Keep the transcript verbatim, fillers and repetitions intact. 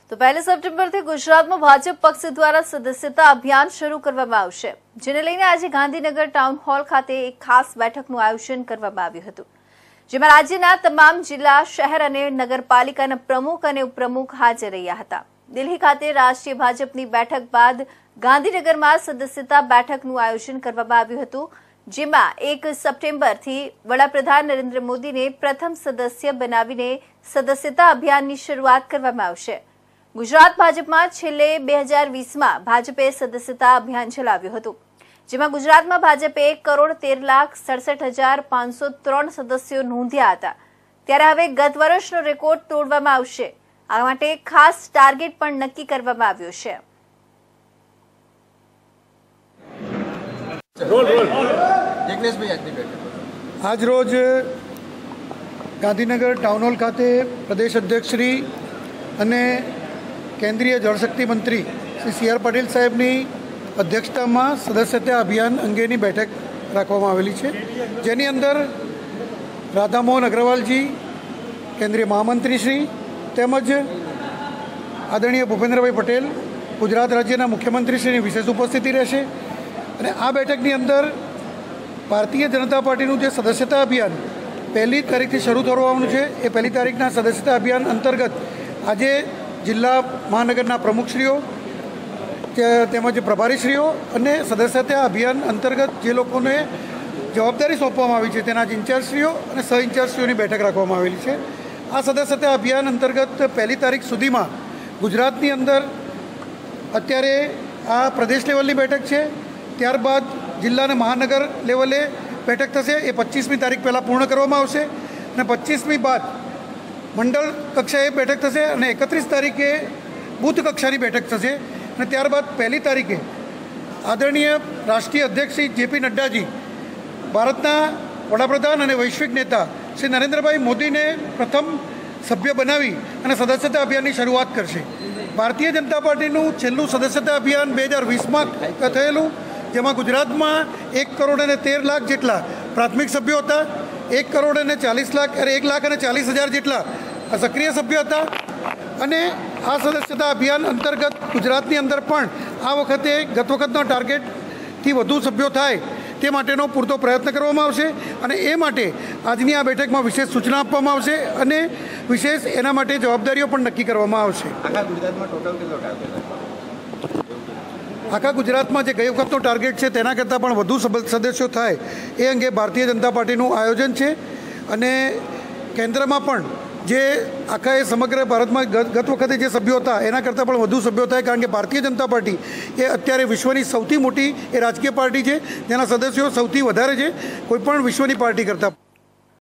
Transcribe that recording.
તો પહેલી સપ્ટેમ્બરથી ગુજરાતમાં ભાજપ પક્ષ દ્વારા સદસ્યતા અભિયાન શરૂ કરવામાં આવશે, જેને લઈને આજે ગાંધીનગર ટાઉન હોલ ખાતે એક ખાસ બેઠકનું આયોજન કરવામાં આવ્યું હતું, જેમાં રાજ્યના તમામ જિલ્લા, શહેર અને નગરપાલિકાના પ્રમુખ અને ઉપપ્રમુખ હાજર રહ્યા હતા। દિલ્હી ખાતે રાષ્ટ્રીય ભાજપની બેઠક બાદ ગાંધીનગરમાં સદસ્યતા બેઠકનું આયોજન કરવામાં આવ્યું હતું, જેમાં એક સપ્ટેમ્બરથી વડાપ્રધાન નરેન્દ્ર મોદીને પ્રથમ સદસ્ય બનાવીને સદસ્યતા અભિયાનની શરૂઆત કરવામાં આવશે। ગુજરાત ભાજપમાં છેલ્લે બે હજાર વીસમાં ભાજપે સદસ્યતા અભિયાન ચલાવ્યું હતું, જેમાં ગુજરાતમાં ભાજપે એક કરોડ તેર લાખ સડસઠ હજાર પાંચસો ત્રણ સદસ્યો નોંધ્યા હતા। ત્યારે હવે ગત વર્ષનો રેકોર્ડ તોડવામાં આવશે। આ માટે ખાસ ટાર્ગેટ પણ નક્કી કરવામાં આવ્યો છે। આજ રોજ ગાંધીનગર ટાઉન હોલ ખાતે પ્રદેશ અધ્યક્ષ શ્રી અને કેન્દ્રીય જળશક્તિ મંત્રી શ્રી સી આર પાટીલ સાહેબની અધ્યક્ષતામાં સદસ્યતા અભિયાન અંગેની બેઠક રાખવામાં આવેલી છે, જેની અંદર રાધામોહન અગ્રવાલજી, કેન્દ્રીય મહામંત્રી શ્રી તેમજ આદરણીય ભૂપેન્દ્રભાઈ પટેલ, ગુજરાત રાજ્યના મુખ્યમંત્રીશ્રીની વિશેષ ઉપસ્થિતિ રહેશે। અને આ બેઠકની અંદર ભારતીય જનતા પાર્ટીનું જે સદસ્યતા અભિયાન પહેલી તારીખથી શરૂ થવાનું છે, એ પહેલી તારીખના સદસ્યતા અભિયાન અંતર્ગત આજે જિલ્લા મહાનગરના પ્રમુખશ્રીઓ તેમજ પ્રભારીશ્રીઓ અને સદસ્યતા અભિયાન અંતર્ગત જે લોકોને જવાબદારી સોંપવામાં આવી છે તેના ઇન્ચાર્જશ્રીઓ અને સહ ઇન્ચાર્જશ્રીઓની બેઠક રાખવામાં આવેલી છે। આ સદસ્યતા અભિયાન અંતર્ગત પહેલી તારીખ સુધીમાં ગુજરાતની અંદર અત્યારે આ પ્રદેશ લેવલની બેઠક છે, ત્યારબાદ જિલ્લા અને મહાનગર લેવલે બેઠક થશે, એ પચીસમી તારીખ પહેલાં પૂર્ણ કરવામાં આવશે અને પચીસમી બાદ મંડળ કક્ષાએ બેઠક થશે અને એકત્રીસ તારીખે બૂથ કક્ષાની બેઠક થશે અને ત્યારબાદ પહેલી તારીખે આદરણીય રાષ્ટ્રીય અધ્યક્ષ શ્રી જે પી નડ્ડાજી ભારતના વડાપ્રધાન અને વૈશ્વિક નેતા શ્રી નરેન્દ્રભાઈ મોદીને પ્રથમ સભ્ય બનાવી અને સદસ્યતા અભિયાનની શરૂઆત કરશે। ભારતીય જનતા પાર્ટીનું છેલ્લું સદસ્યતા અભિયાન બે હજાર વીસમાં થયેલું, જેમાં ગુજરાતમાં એક કરોડ અને તેર લાખ જેટલા પ્રાથમિક સભ્યો હતા, એક કરોડ અને ચાલીસ લાખ અરે એક લાખ અને ચાલીસ હજાર જેટલા સક્રિય સભ્યો હતા। અને આ સદસ્યતા અભિયાન અંતર્ગત ગુજરાતની અંદર પણ આ વખતે ગત વખતનો ટાર્ગેટથી વધુ સભ્યો થાય તે માટેનો પૂરતો પ્રયત્ન કરવામાં આવશે અને એ માટે આજની આ બેઠકમાં વિશેષ સૂચના આપવામાં આવશે અને વિશેષ એના માટે જવાબદારીઓ પણ નક્કી કરવામાં આવશે। આખા ગુજરાતમાં ટોટલ કેટલો ટાર્ગેટ? આખા ગુજરાતમાં જે ગઈ વખતનો ટાર્ગેટ છે તેના કરતાં પણ વધુ સદસ્યો થાય એ અંગે ભારતીય જનતા પાર્ટીનું આયોજન છે અને કેન્દ્રમાં પણ જે આખા એ સમગ્ર ભારતમાં ગત વખતે જે સભ્યો હતા એના કરતાં પણ વધુ સભ્યો થાય, કારણ કે ભારતીય જનતા પાર્ટી એ અત્યારે વિશ્વની સૌથી મોટી એ રાજકીય પાર્ટી છે, જેના સદસ્યો સૌથી વધારે છે કોઈપણ વિશ્વની પાર્ટી કરતાં।